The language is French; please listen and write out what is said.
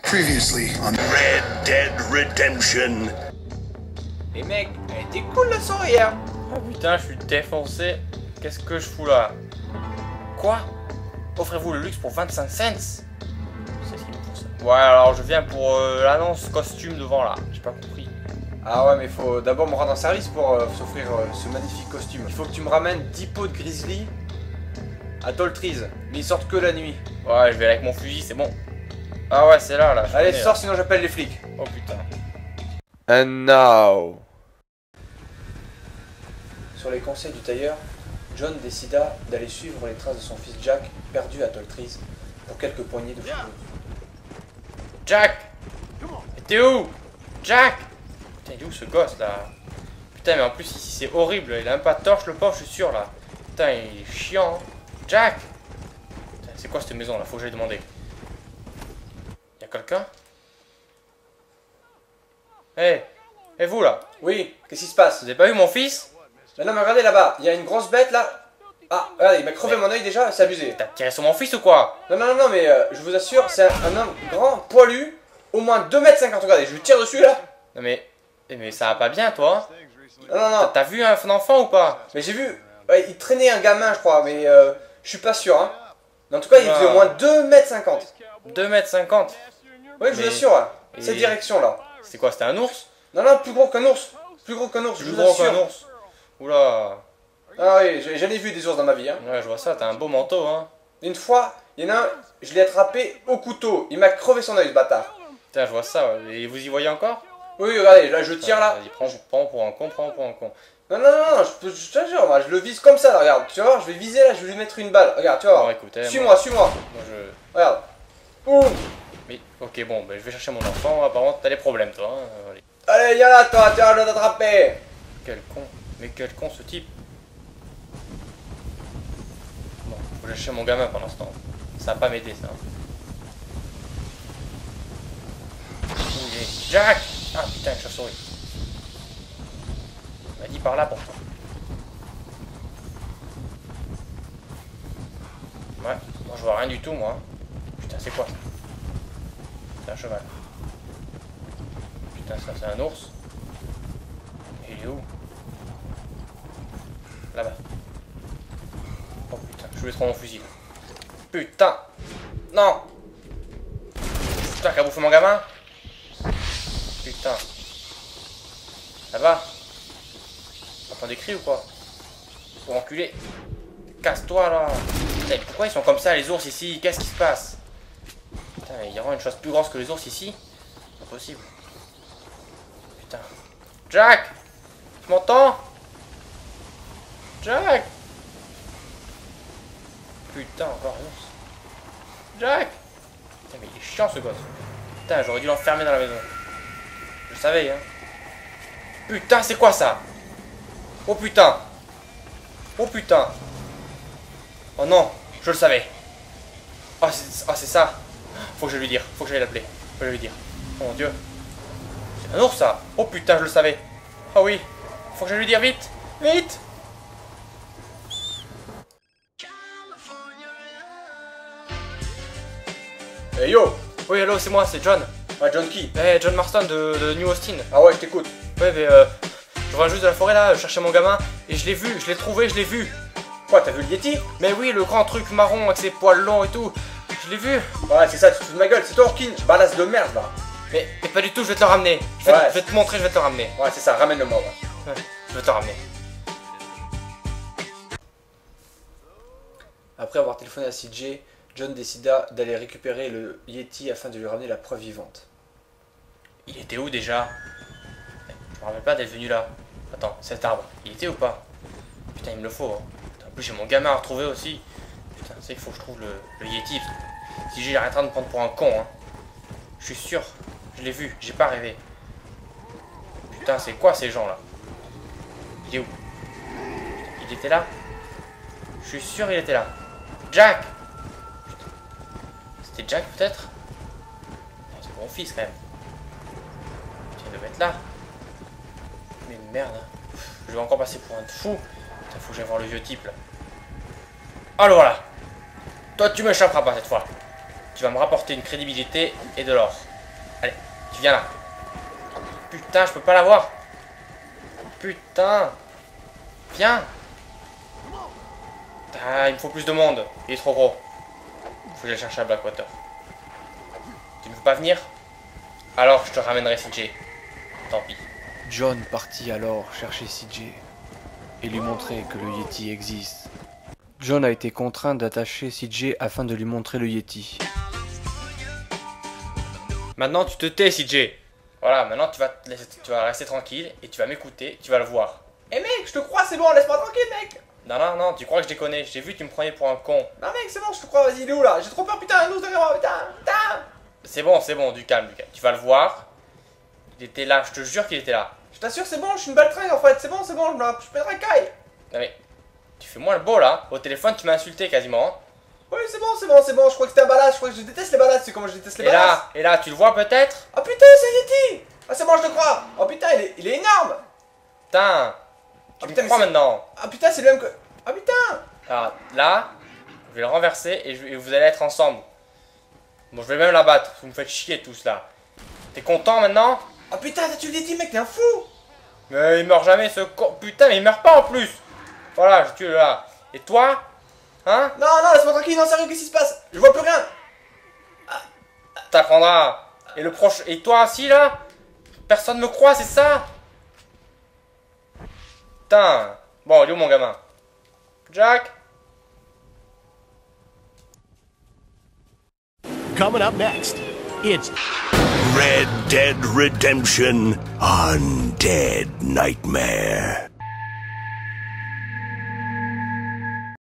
Previously on Red Dead Redemption. Les mecs, elle était cool la soirée hier. Ah putain, je suis défoncé. Qu'est-ce que je fous là? Quoi? Offrez-vous le luxe pour 25 cents? C'est ce qu'il me faut ça. Ouais, alors je viens pour l'annonce costume devant là. J'ai pas compris. Ah ouais, mais il faut d'abord me rendre en service pour s'offrir ce magnifique costume. Il faut que tu me ramènes 10 pots de grizzly à Toltrees, mais ils sortent que la nuit. Ouais, je vais aller avec mon fusil, c'est bon. Ah ouais, c'est là, je Allez, connais, sors là. sinon j'appelle les flics. Oh putain. And now. Sur les conseils du tailleur, John décida d'aller suivre les traces de son fils Jack, perdu à Toltrees, pour quelques poignées de fourrure. Jack! Mais t'es où? Jack! Putain, il est où ce gosse là? Putain, mais en plus ici c'est horrible, il a même pas de torche le pauvre, je suis sûr là. Putain, il est chiant. Hein. Jack! Putain, c'est quoi cette maison là? Faut que j'aille demander. Y'a quelqu'un? Hé! Et vous là? Oui, qu'est-ce qui se passe? Vous avez pas vu mon fils? Non, mais regardez là-bas, il y a une grosse bête là. Ah, regardez, il m'a crevé mon œil déjà, c'est abusé. T'as tiré sur mon fils ou quoi? Non, mais je vous assure, c'est un homme grand, poilu, au moins 2,50 m. Regardez, je lui tire dessus là. Non mais ça va pas bien toi? Non. T'as vu un enfant ou pas? Mais j'ai vu, ouais, il traînait un gamin, je crois, mais je suis pas sûr. Hein. Mais en tout cas, il faisait au moins 2,50 m. 2,50 m. Oui, je vous Mais- assure, hein. et- Cette direction là. C'est quoi? C'était un ours? Non, plus gros qu'un ours. Plus gros qu'un ours, je Plus vous gros qu'un assure. ours. Oula. Ah oui, j'en ai vu des ours dans ma vie. Hein. Ouais, je vois ça, t'as un beau manteau, hein. Une fois, il y en a un, je l'ai attrapé au couteau. Il m'a crevé son œil, ce bâtard. Putain, je vois ça, ouais. Et vous y voyez encore? Oui, regardez, là, je tire là. Vas-y, prends pour un con, prends pour un con. Non, je te jure, moi, je le vise comme ça, là, regarde. Tu vas voir, je vais viser là, je vais lui mettre une balle. Regarde, tu vas voir. Bon, écoute, Suis-moi. moi je... Regarde. Ouh. Mais, ok, bon, bah, je vais chercher mon enfant. Apparemment, t'as des problèmes, toi. Hein. Allez. Allez, viens là, toi, tu vas le t'attraper. Quel con. Mais quel con, ce type. Bon, faut que j'aille chercher mon gamin pendant ce temps. Ça va pas m'aider, ça. Où il est? Jack! Ah, putain, une chauve-souris. Il m'a dit par là, pourtant. Ouais, moi je vois rien du tout, moi. Putain, c'est quoi ça? C'est un cheval. Putain, ça c'est un ours. Et il est où? Là-bas. Oh putain, je voulais trop mon fusil. Putain! Non! Putain, qu'a bouffé mon gamin? Putain. Là-bas? T'entends des cris ou quoi? Pour enculer. Casse-toi là! Putain, pourquoi ils sont comme ça les ours ici? Qu'est-ce qui se passe? Putain, il y a vraiment une chose plus grosse que les ours ici? C'est pas possible. Putain. Jack! Tu m'entends? Jack! Putain, encore un ours. Jack! Putain, mais il est chiant ce gosse. Putain, j'aurais dû l'enfermer dans la maison. Je savais, hein. Putain, c'est quoi ça? Oh putain! Oh putain! Oh non, je le savais. Oh, c'est ça. Faut que je lui dise. Faut que j'aille l'appeler. Faut que je lui dire. Oh mon dieu. C'est un ours ça. Oh putain, je le savais. Oh oui. Faut que je lui dise vite. Vite. Hey yo. Oui, hello, c'est moi, c'est John. Ouais, John Key. Eh, John Marston de New Austin. Ah ouais, je t'écoute. Ouais, mais je reviens juste de la forêt là, chercher mon gamin. Et je l'ai vu, je l'ai trouvé, je l'ai vu. Quoi, t'as vu le Yeti? Mais oui, le grand truc marron avec ses poils longs et tout. Je l'ai vu. Ouais, c'est ça, tu te fous de ma gueule. C'est toi, Orkin. Balasse de merde là. Mais pas du tout, je vais te le ramener. Je vais te montrer, je vais te le ramener. Ouais, c'est ça, ramène-le-moi. Ouais. Ouais, je vais te le ramener. Après avoir téléphoné à CJ, John décida d'aller récupérer le Yeti afin de lui ramener la preuve vivante. Il était où déjà? Je me rappelle pas d'être venu là. Attends, cet arbre, il était ou pas? Putain, il me le faut. Hein. Putain, en plus, j'ai mon gamin à retrouver aussi. Putain, tu sais qu'il faut que je trouve le Yeti. Si j'ai arrêté de me prendre pour un con. Hein. Je suis sûr, je l'ai vu, j'ai pas rêvé. Putain, c'est quoi ces gens là? Il est où? Il était là? Je suis sûr, il était là. Jack! C'était Jack peut-être? C'est mon fils quand même. Il devait être là. Mais merde. Je vais encore passer pour un fou. Putain, faut que j'aille voir le vieux type là. Alors voilà. Toi tu m'échapperas pas cette fois. Tu vas me rapporter une crédibilité et de l'or. Allez, tu viens là. Putain, je peux pas l'avoir. Putain. Viens. Ah, il me faut plus de monde. Il est trop gros. Faut que j'aille chercher à Blackwater. Tu ne veux pas venir? Alors je te ramènerai CJ. Tant pis. John partit alors chercher CJ et lui montrer que le Yeti existe. John a été contraint d'attacher CJ afin de lui montrer le Yeti. Maintenant tu te tais CJ. Voilà, maintenant tu vas rester tranquille et tu vas m'écouter, tu vas le voir. Eh mec, je te crois, c'est bon, laisse-moi tranquille, mec. Non, tu crois que je déconne? J'ai vu que tu me prenais pour un con. Non mec, c'est bon, je te crois, vas-y, il est où là? J'ai trop peur, putain, un ours derrière moi, putain. C'est bon, du calme. Tu vas le voir. Il était là, je te jure qu'il était là. Je t'assure, c'est bon, je suis une baltringue en fait, c'est bon, je pète un caille. Non mais, tu fais moins le beau là. Au téléphone, tu m'as insulté quasiment. Oui, c'est bon, je crois que c'était un ballast, je crois que je déteste les ballasts, c'est comment je déteste les ballasts. Et là, tu le vois peut-être? Oh putain, c'est Yeti. Ah c'est bon, je te crois. Oh putain, il est énorme. Putain, tu putain, me crois mais maintenant. Ah putain, c'est le même que... Ah putain. Alors là, je vais le renverser et vous allez être ensemble. Bon, je vais même l'abattre, vous me faites chier tous là. T'es content maintenant? Ah putain, t'as tué le Yeti, mec, t'es un fou. Mais il meurt jamais ce con. Putain, mais il meurt pas en plus. Voilà, je tue le là. Et toi? Hein? Non, laisse-moi tranquille, non, sérieux, qu'est-ce qui se passe? Je vois plus rien. T'apprendras. Et le proche. Et toi aussi là? Personne me croit, c'est ça? Putain. Bon, il est où mon gamin? Jack? Coming up next, it's Red Dead Redemption Undead Nightmare.